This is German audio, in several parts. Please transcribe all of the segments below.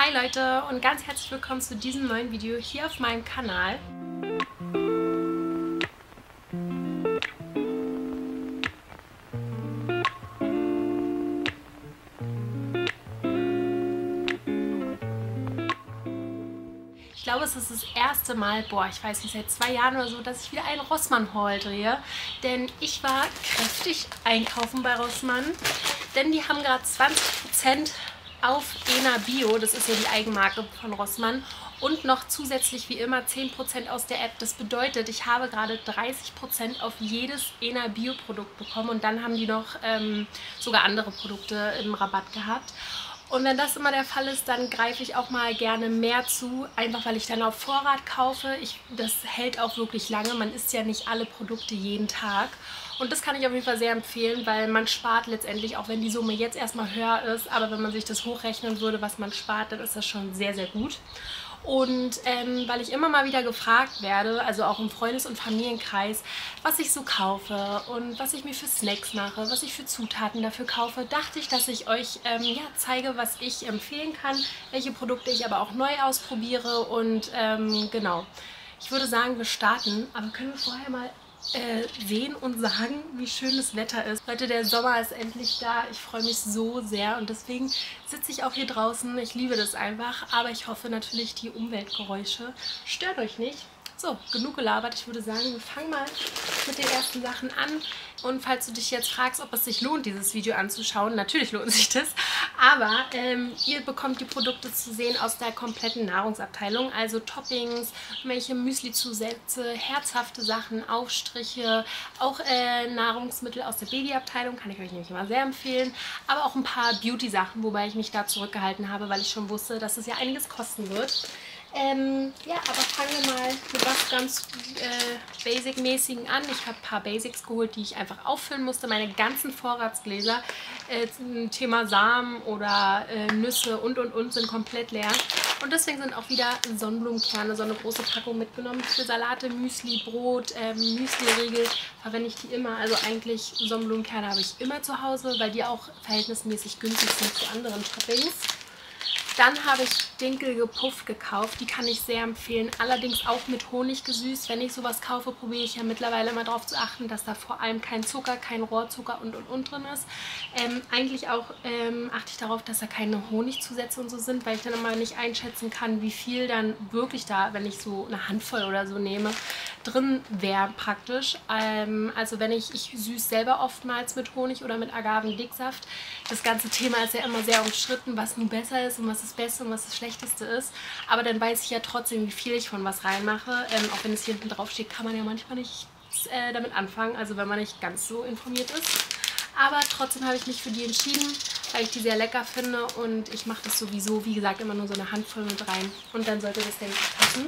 Hi Leute und ganz herzlich willkommen zu diesem neuen Video hier auf meinem Kanal. Ich glaube, es ist das erste Mal, ich weiß nicht, seit 2 Jahren oder so, dass ich wieder einen Rossmann-Haul drehe. Denn ich war kräftig einkaufen bei Rossmann, denn die haben gerade 20% auf Ena Bio, das ist ja die Eigenmarke von Rossmann, und noch zusätzlich wie immer 10% aus der App. Das bedeutet, ich habe gerade 30% auf jedes Ena Bio Produkt bekommen und dann haben die noch sogar andere Produkte im Rabatt gehabt. Und wenn das immer der Fall ist, dann greife ich auch mal gerne mehr zu, einfach weil ich dann auf Vorrat kaufe. Das hält auch wirklich lange, man isst ja nicht alle Produkte jeden Tag. Und das kann ich auf jeden Fall sehr empfehlen, weil man spart letztendlich, auch wenn die Summe jetzt erstmal höher ist, aber wenn man sich das hochrechnen würde, was man spart, dann ist das schon sehr, sehr gut. Und weil ich immer mal wieder gefragt werde, also auch im Freundes- und Familienkreis, was ich so kaufe und was ich mir für Snacks mache, was ich für Zutaten dafür kaufe, dachte ich, dass ich euch zeige, was ich empfehlen kann, welche Produkte ich aber auch neu ausprobiere und genau. Ich würde sagen, wir starten, aber können wir vorher mal sehen und sagen, wie schön das Wetter ist. Leute, der Sommer ist endlich da. Ich freue mich so sehr und deswegen sitze ich auch hier draußen. Ich liebe das einfach, aber ich hoffe natürlich, die Umweltgeräusche stören euch nicht. So, genug gelabert. Ich würde sagen, wir fangen mal mit den ersten Sachen an. Und falls du dich jetzt fragst, ob es sich lohnt, dieses Video anzuschauen, natürlich lohnt sich das. Aber ihr bekommt die Produkte zu sehen aus der kompletten Nahrungsabteilung. Also Toppings, welche Müsli-Zusätze, herzhafte Sachen, Aufstriche, auch Nahrungsmittel aus der Babyabteilung, kann ich euch nämlich immer sehr empfehlen. Aber auch ein paar Beauty-Sachen, wobei ich mich da zurückgehalten habe, weil ich schon wusste, dass es ja einiges kosten wird. Ja, aber fangen wir mal mit was ganz Basic-mäßigen an. Ich habe ein paar Basics geholt, die ich einfach auffüllen musste. Meine ganzen Vorratsgläser, Thema Samen oder Nüsse und sind komplett leer. Und deswegen sind auch wieder Sonnenblumenkerne, so eine große Packung mitgenommen. Für Salate, Müsli, Brot, Müsli-Riegel verwende ich die immer. Also eigentlich Sonnenblumenkerne habe ich immer zu Hause, weil die auch verhältnismäßig günstig sind zu anderen Toppings. Dann habe ich Dinkel gepufft gekauft, die kann ich sehr empfehlen, allerdings auch mit Honig gesüßt. Wenn ich sowas kaufe, probiere ich ja mittlerweile immer darauf zu achten, dass da vor allem kein Zucker, kein Rohrzucker und drin ist. Eigentlich auch achte ich darauf, dass da keine Honigzusätze und so sind, weil ich dann immer nicht einschätzen kann, wie viel dann wirklich da, wenn ich so eine Handvoll oder so nehme, drin wäre praktisch. Also wenn ich süße selber oftmals mit Honig oder mit Agavendicksaft. Das ganze Thema ist ja immer sehr umstritten, was nun besser ist und was das Beste und was das Schlechteste ist. Aber dann weiß ich ja trotzdem, wie viel ich von was reinmache. Auch wenn es hier hinten drauf steht, kann man ja manchmal nicht damit anfangen, also wenn man nicht ganz so informiert ist. Aber trotzdem habe ich mich für die entschieden, weil ich die sehr lecker finde und ich mache das sowieso, wie gesagt, immer nur so eine Handvoll mit rein. Und dann sollte das, denke ich, passen.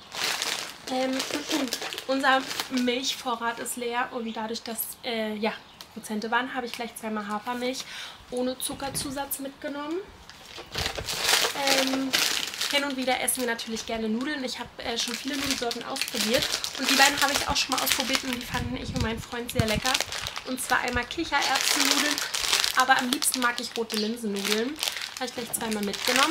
Unser Milchvorrat ist leer und dadurch, dass Prozente waren, habe ich gleich 2-mal Hafermilch ohne Zuckerzusatz mitgenommen. Hin und wieder essen wir natürlich gerne Nudeln. Ich habe schon viele Nudelsorten ausprobiert und die beiden habe ich auch schon mal ausprobiert und die fanden ich und mein Freund sehr lecker. Und zwar einmal Kichererbsennudeln, aber am liebsten mag ich rote Linsennudeln. Habe ich gleich 2-mal mitgenommen.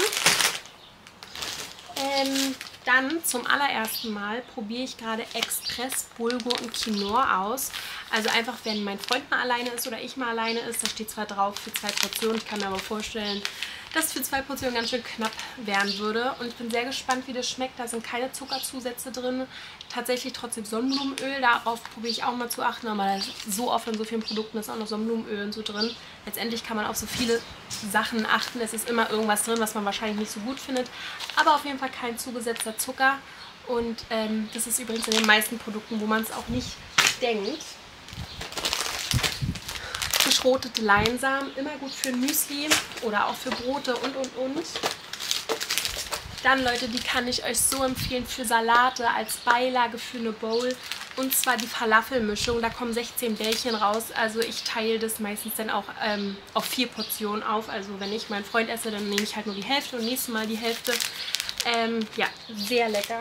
Dann zum allerersten Mal probiere ich gerade Express Bulgur und Quinoa aus. Also einfach, wenn mein Freund mal alleine ist oder ich mal alleine ist, da steht zwar drauf für 2 Portionen, ich kann mir aber vorstellen, dass es für 2 Portionen ganz schön knapp werden würde. Und ich bin sehr gespannt, wie das schmeckt. Da sind keine Zuckerzusätze drin. Tatsächlich trotzdem Sonnenblumenöl. Darauf probiere ich auch mal zu achten. Aber da ist so oft in so vielen Produkten ist auch noch Sonnenblumenöl und so drin. Letztendlich kann man auf so viele Sachen achten. Es ist immer irgendwas drin, was man wahrscheinlich nicht so gut findet. Aber auf jeden Fall kein zugesetzter Zucker. Und das ist übrigens in den meisten Produkten, wo man es auch nicht denkt. Geschrotete Leinsamen, immer gut für Müsli oder auch für Brote und. Dann, Leute, die kann ich euch so empfehlen für Salate als Beilage für eine Bowl. Und zwar die Falafelmischung, da kommen 16 Bällchen raus. Also ich teile das meistens dann auch auf 4 Portionen auf. Also wenn ich meinen Freund esse, dann nehme ich halt nur die Hälfte und nächstes Mal die Hälfte. Ja, sehr lecker.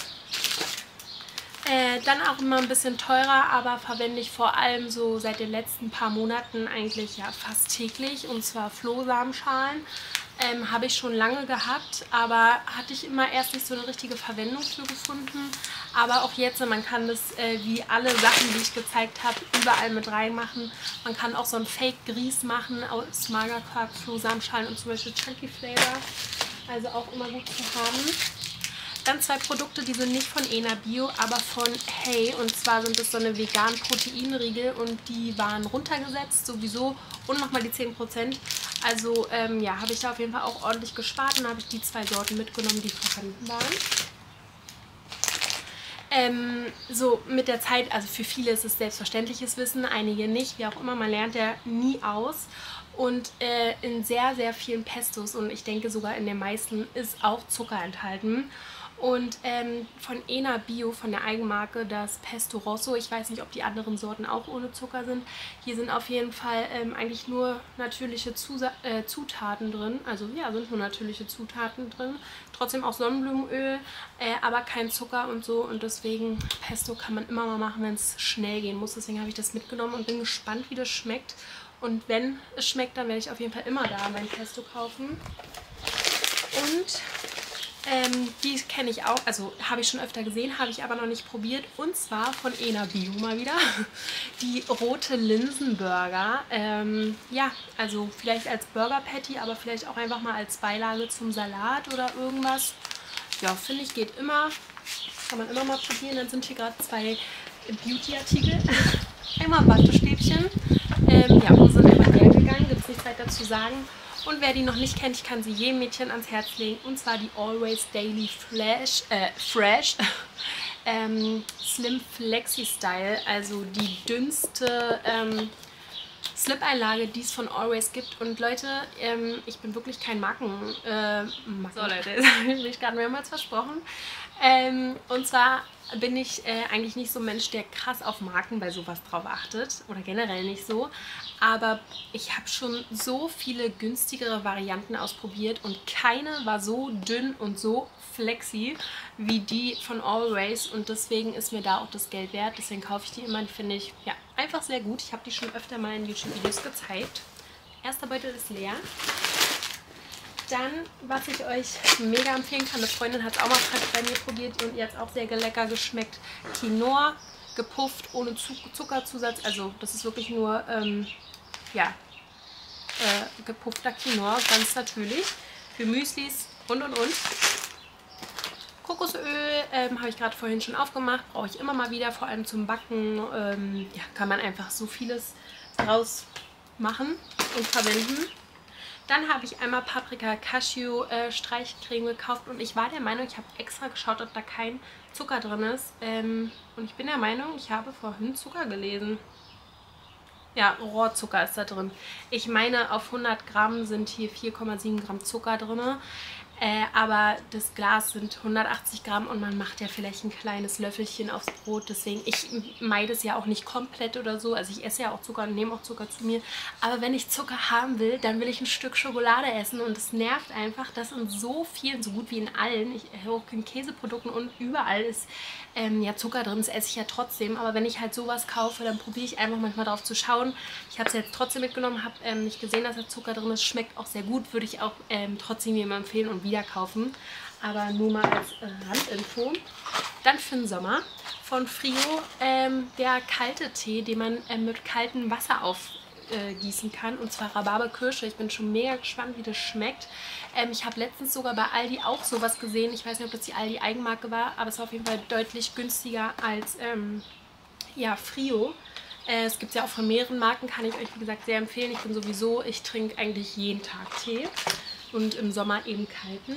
Dann auch immer ein bisschen teurer, aber verwende ich vor allem so seit den letzten paar Monaten eigentlich ja fast täglich, und zwar Flohsamenschalen. Habe ich schon lange gehabt, aber hatte ich immer erst nicht so eine richtige Verwendung für gefunden. Aber auch jetzt, man kann das wie alle Sachen, die ich gezeigt habe, überall mit reinmachen. Man kann auch so ein Fake-Grieß machen aus Magerquark, Flohsamenschalen und zum Beispiel Chunky Flavor. Also auch immer gut zu haben. Dann 2 Produkte, die sind nicht von Ena Bio, aber von Hey. Und zwar sind es so eine veganen Proteinriegel und die waren runtergesetzt sowieso und nochmal die 10%. Also ja, habe ich da auf jeden Fall auch ordentlich gespart und habe ich die 2 Sorten mitgenommen, die vorhanden waren. So mit der Zeit, also für viele ist es selbstverständliches Wissen, einige nicht, wie auch immer, man lernt ja nie aus. Und in sehr, sehr vielen Pestos und ich denke sogar in den meisten ist auch Zucker enthalten. Und von Ena Bio, von der Eigenmarke, das Pesto Rosso, ich weiß nicht, ob die anderen Sorten auch ohne Zucker sind. Hier sind auf jeden Fall eigentlich nur natürliche Zutaten drin. Also ja, sind nur natürliche Zutaten drin. Trotzdem auch Sonnenblumenöl, aber kein Zucker und so. Und deswegen, Pesto kann man immer mal machen, wenn es schnell gehen muss. Deswegen habe ich das mitgenommen und bin gespannt, wie das schmeckt. Und wenn es schmeckt, dann werde ich auf jeden Fall immer da mein Pesto kaufen. Und die kenne ich auch, also habe ich schon öfter gesehen, habe ich aber noch nicht probiert. Und zwar von Ena Bio mal wieder. Die rote Linsenburger. Ja, also vielleicht als Burger Patty, aber vielleicht auch einfach mal als Beilage zum Salat oder irgendwas. Ja, finde ich, geht immer. Kann man immer mal probieren. Dann sind hier gerade 2 Beauty-Artikel. Einmal Wattestäbchen. Ja, und sind einfach hergegangen, gibt es nichts weiter zu sagen. Und wer die noch nicht kennt, ich kann sie jedem Mädchen ans Herz legen. Und zwar die Always Daily Fresh Slim Flexi Style. Also die dünnste Slip-Einlage, die es von Always gibt. Und Leute, ich bin wirklich kein so Leute, das habe ich mich gerade mehrmals versprochen. Und zwar bin ich eigentlich nicht so ein Mensch, der krass auf Marken bei sowas drauf achtet. Oder generell nicht so. Aber ich habe schon so viele günstigere Varianten ausprobiert und keine war so dünn und so flexi wie die von Always. Und deswegen ist mir da auch das Geld wert. Deswegen kaufe ich die immer. Die finde ich ja einfach sehr gut. Ich habe die schon öfter mal in YouTube-Videos gezeigt. Erster Beutel ist leer. Dann, was ich euch mega empfehlen kann, eine Freundin hat es auch mal bei mir probiert und ihr hat es auch sehr lecker geschmeckt. Quinoa, gepufft, ohne Zuckerzusatz. Also das ist wirklich nur, ja, gepuffter Quinoa, ganz natürlich. Für Müslis und. Kokosöl habe ich gerade vorhin schon aufgemacht, brauche ich immer mal wieder, vor allem zum Backen. Ja, kann man einfach so vieles daraus machen und verwenden. Dann habe ich einmal Paprika Cashew Streichcreme gekauft und ich war der Meinung, ich habe extra geschaut, ob da kein Zucker drin ist. Und ich bin der Meinung, ich habe vorhin Zucker gelesen. Ja, Rohrzucker ist da drin. Ich meine, auf 100 Gramm sind hier 4,7 Gramm Zucker drin. Aber das Glas sind 180 Gramm und man macht ja vielleicht ein kleines Löffelchen aufs Brot. Deswegen, ich meide es ja auch nicht komplett oder so. Also ich esse ja auch Zucker und nehme auch Zucker zu mir. Aber wenn ich Zucker haben will, dann will ich ein Stück Schokolade essen. Und es nervt einfach, dass in so vielen, so gut wie in allen, auch in Käseprodukten und überall ist ja Zucker drin. Das esse ich ja trotzdem. Aber wenn ich halt sowas kaufe, dann probiere ich einfach manchmal drauf zu schauen. Ich habe es jetzt trotzdem mitgenommen, habe nicht gesehen, dass da Zucker drin ist. Schmeckt auch sehr gut, würde ich auch trotzdem jemandem empfehlen und wieder kaufen. Aber nur mal als Randinfo. Dann für den Sommer von Frio der kalte Tee, den man mit kaltem Wasser aufgießen kann. Und zwar Rhabarber-Kirsche. Ich bin schon mega gespannt, wie das schmeckt. Ich habe letztens sogar bei Aldi auch sowas gesehen. Ich weiß nicht, ob das die Aldi Eigenmarke war, aber es war auf jeden Fall deutlich günstiger als ja, Frio. Es gibt es ja auch von mehreren Marken, kann ich euch wie gesagt sehr empfehlen. Ich trinke eigentlich jeden Tag Tee und im Sommer eben kalten.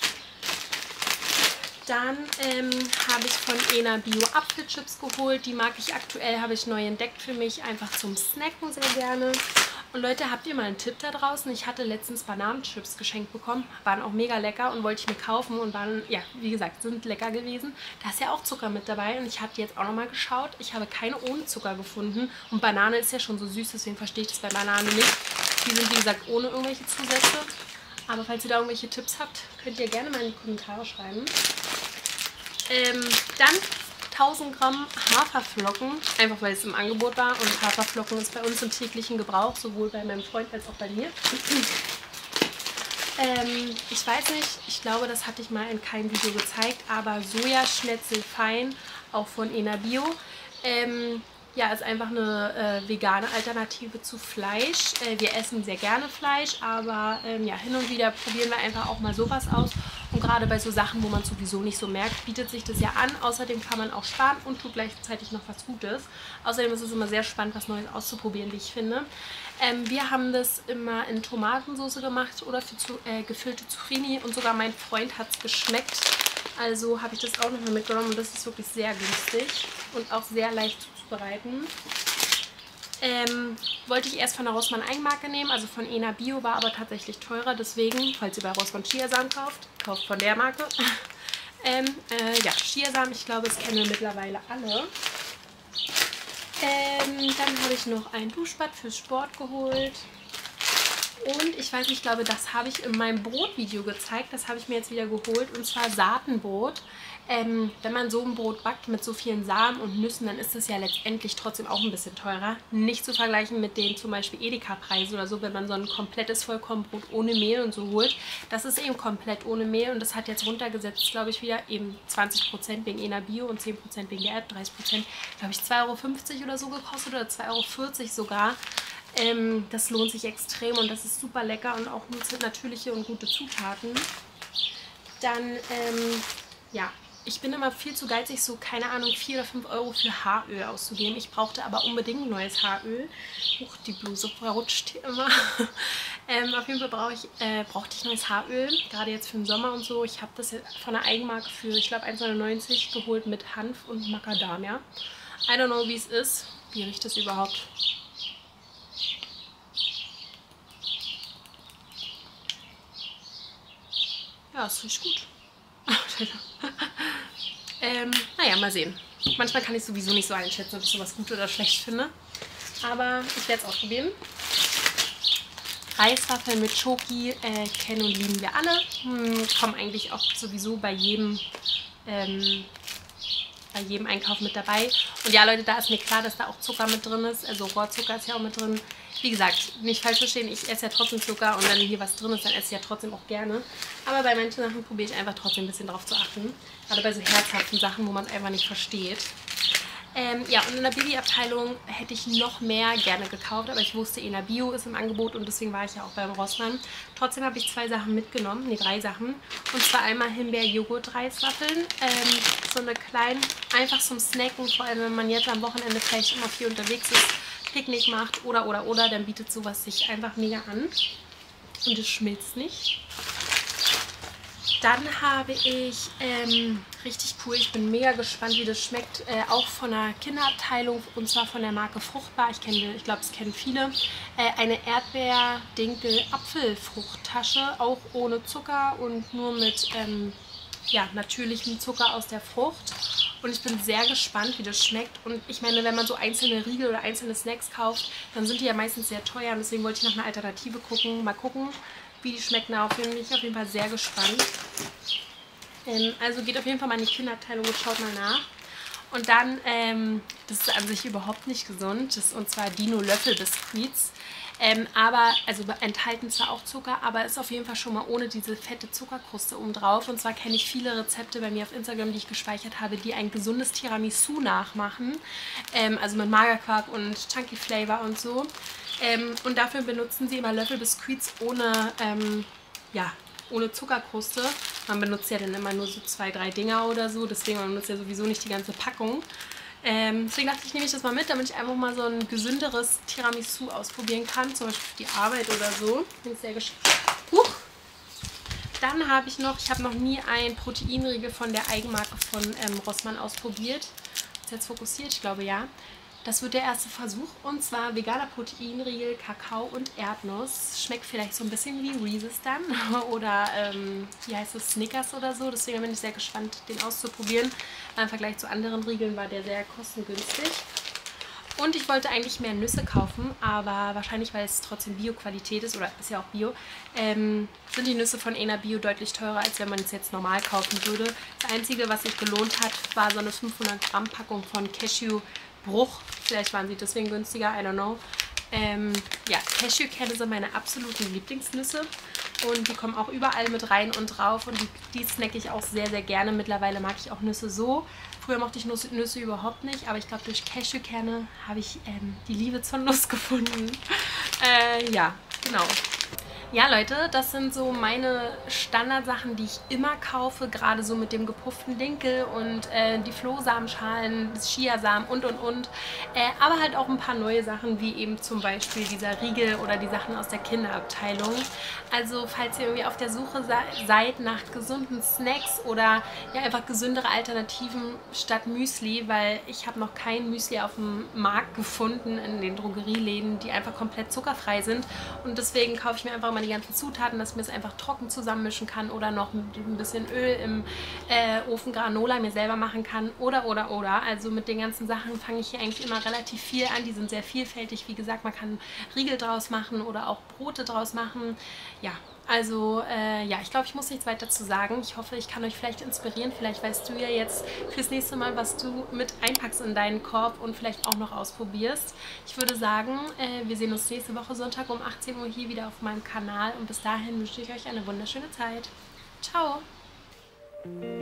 Dann habe ich von Ena Bio Apfelchips geholt. Die mag ich aktuell, habe ich neu entdeckt für mich, einfach zum Snacken sehr gerne. Und Leute, habt ihr mal einen Tipp da draußen? Ich hatte letztens Bananenchips geschenkt bekommen, waren auch mega lecker und wollte ich mir kaufen und waren, ja, wie gesagt, sind lecker gewesen. Da ist ja auch Zucker mit dabei und ich habe jetzt auch nochmal geschaut. Ich habe keine ohne Zucker gefunden und Banane ist ja schon so süß, deswegen verstehe ich das bei Banane nicht. Die sind, wie gesagt, ohne irgendwelche Zusätze. Aber falls ihr da irgendwelche Tipps habt, könnt ihr gerne mal in die Kommentare schreiben. Dann 1000 Gramm Haferflocken, einfach weil es im Angebot war. Und Haferflocken ist bei uns im täglichen Gebrauch, sowohl bei meinem Freund als auch bei mir. Ich weiß nicht, ich glaube, das hatte ich mal in keinem Video gezeigt, aber Sojaschnetzel fein, auch von Enabio. Ja, ist einfach eine vegane Alternative zu Fleisch. Wir essen sehr gerne Fleisch, aber ja, hin und wieder probieren wir einfach auch mal sowas aus. Und gerade bei so Sachen, wo man sowieso nicht so merkt, bietet sich das ja an. Außerdem kann man auch sparen und tut gleichzeitig noch was Gutes. Außerdem ist es immer sehr spannend, was Neues auszuprobieren, wie ich finde. Wir haben das immer in Tomatensauce gemacht oder für gefüllte Zucchini und sogar mein Freund hat es geschmeckt. Also habe ich das auch nochmal mitgenommen und das ist wirklich sehr günstig und auch sehr leicht zuzubereiten. Wollte ich erst von der Rossmann Eigenmarke nehmen, also von Enabio, war aber tatsächlich teurer. Deswegen, falls ihr bei Rossmann Chiasamen kauft, kauft von der Marke. Ja, Chiasamen, ich glaube, das kennen wir mittlerweile alle. Dann habe ich noch ein Duschbad fürs Sport geholt. Und ich weiß nicht, ich glaube, das habe ich in meinem Brotvideo gezeigt. Das habe ich mir jetzt wieder geholt. Und zwar Saatenbrot. Wenn man so ein Brot backt mit so vielen Samen und Nüssen, dann ist es ja letztendlich trotzdem auch ein bisschen teurer. Nicht zu vergleichen mit den zum Beispiel Edeka-Preisen oder so, wenn man so ein komplettes Vollkornbrot ohne Mehl und so holt. Das ist eben komplett ohne Mehl und das hat jetzt runtergesetzt, glaube ich, wieder eben 20% wegen Enabio und 10% wegen der App, 30%, glaube ich, 2,50 € oder so gekostet oder 2,40 € sogar. Das lohnt sich extrem und das ist super lecker und auch nur natürliche und gute Zutaten. Dann, ja, ich bin immer viel zu geizig, so, keine Ahnung, 4 oder 5 € für Haaröl auszugeben. Ich brauchte aber unbedingt neues Haaröl. Huch, die Bluse verrutscht hier immer. Auf jeden Fall brauchte ich neues Haaröl, gerade jetzt für den Sommer und so. Ich habe das jetzt von der Eigenmarke für, ich glaube, 1,99 € geholt mit Hanf und Macadamia. I don't know, wie es ist. Wie riecht das überhaupt? Ja, es riecht gut. Naja, mal sehen. Manchmal kann ich sowieso nicht so einschätzen, ob ich sowas gut oder schlecht finde. Aber ich werde es ausprobieren. Reiswaffeln mit Schoki kennen und lieben wir alle. Kommen eigentlich auch sowieso bei jedem Einkauf mit dabei. Und ja, Leute, da ist mir klar, dass da auch Zucker mit drin ist. Also Rohrzucker ist ja auch mit drin. Wie gesagt, nicht falsch verstehen, ich esse ja trotzdem Zucker und wenn hier was drin ist, dann esse ich ja trotzdem auch gerne. Aber bei manchen Sachen probiere ich einfach trotzdem ein bisschen drauf zu achten. Gerade bei so herzhaften Sachen, wo man es einfach nicht versteht. Ja, und in der Babyabteilung hätte ich noch mehr gerne gekauft, aber ich wusste, Enabio ist im Angebot und deswegen war ich ja auch beim Rossmann. Trotzdem habe ich 2 Sachen mitgenommen, ne, 3 Sachen. Und zwar einmal Himbeer-Joghurt-Reiswaffeln. So eine kleine, einfach zum Snacken, vor allem wenn man jetzt am Wochenende vielleicht immer viel unterwegs ist, Picknick macht oder, dann bietet sowas sich einfach mega an. Und es schmilzt nicht. Dann habe ich, richtig cool, ich bin mega gespannt, wie das schmeckt, auch von der Kinderabteilung und zwar von der Marke Fruchtbar. Ich glaube, das kennen viele. Eine Erdbeer-Dinkel-Apfelfruchttasche, auch ohne Zucker und nur mit ja, natürlichem Zucker aus der Frucht. Und ich bin sehr gespannt, wie das schmeckt. Und ich meine, wenn man so einzelne Riegel oder einzelne Snacks kauft, dann sind die ja meistens sehr teuer. Und deswegen wollte ich nach einer Alternative gucken. Mal gucken, wie die schmecken. Darauf bin ich auf jeden Fall sehr gespannt. Also geht auf jeden Fall mal in die Kinderabteilung und schaut mal nach. Und dann, das ist an sich überhaupt nicht gesund, und zwar Dino-Löffel-Biscuits. Aber, also enthalten zwar auch Zucker, aber ist auf jeden Fall schon mal ohne diese fette Zuckerkruste oben drauf. Und zwar kenne ich viele Rezepte bei mir auf Instagram, die ich gespeichert habe, die ein gesundes Tiramisu nachmachen. Also mit Magerquark und Chunky Flavor und so. Und dafür benutzen sie immer Löffel-Biscuits ohne, ja, ohne Zuckerkruste. Man benutzt ja dann immer nur so 2, 3 Dinger oder so, deswegen man benutzt ja sowieso nicht die ganze Packung. Deswegen dachte ich, nehme ich das mal mit, damit ich einfach mal so ein gesünderes Tiramisu ausprobieren kann, zum Beispiel für die Arbeit oder so. Bin sehr gespannt. Dann habe ich noch nie ein Proteinriegel von der Eigenmarke von Rossmann ausprobiert. Ist jetzt fokussiert? Ich glaube ja. Das wird der erste Versuch und zwar veganer Proteinriegel, Kakao und Erdnuss. Schmeckt vielleicht so ein bisschen wie Reese's dann oder wie heißt es, Snickers oder so. Deswegen bin ich sehr gespannt, den auszuprobieren. Im Vergleich zu anderen Riegeln war der sehr kostengünstig. Und ich wollte eigentlich mehr Nüsse kaufen, aber wahrscheinlich, weil es trotzdem Bio-Qualität ist, oder ist ja auch Bio, sind die Nüsse von Enabio deutlich teurer, als wenn man es jetzt normal kaufen würde. Das Einzige, was sich gelohnt hat, war so eine 500 Gramm Packung von Cashew-Bruch. Vielleicht waren sie deswegen günstiger, I don't know. Ja, Cashewkerne sind meine absoluten Lieblingsnüsse. und die kommen auch überall mit rein und drauf und die snacke ich auch sehr, sehr gerne. Mittlerweile mag ich auch Nüsse so. Früher mochte ich Nüsse überhaupt nicht, aber ich glaube, durch Cashewkerne habe ich die Liebe zur Nuss gefunden. Ja, genau. Ja, Leute, das sind so meine Standardsachen, die ich immer kaufe, gerade so mit dem gepufften Dinkel und die Flohsamenschalen, das Chiasamen und. Aber halt auch ein paar neue Sachen, wie eben zum Beispiel dieser Riegel oder die Sachen aus der Kinderabteilung. Also falls ihr irgendwie auf der Suche seid nach gesunden Snacks oder ja einfach gesündere Alternativen statt Müsli, weil ich habe noch kein Müsli auf dem Markt gefunden in den Drogerieläden, die einfach komplett zuckerfrei sind und deswegen kaufe ich mir einfach mal die ganzen Zutaten, dass ich mir es einfach trocken zusammenmischen kann oder noch mit ein bisschen Öl im Ofen Granola mir selber machen kann oder. Also mit den ganzen Sachen fange ich hier eigentlich immer relativ viel an. Die sind sehr vielfältig. Wie gesagt, man kann Riegel draus machen oder auch Brote draus machen. Ja, also ja, ich glaube, ich muss nichts weiter zu sagen. Ich hoffe, ich kann euch vielleicht inspirieren. Vielleicht weißt du ja jetzt fürs nächste Mal, was du mit einpackst in deinen Korb und vielleicht auch noch ausprobierst. Ich würde sagen, wir sehen uns nächste Woche Sonntag um 18 Uhr hier wieder auf meinem Kanal und bis dahin wünsche ich euch eine wunderschöne Zeit. Ciao!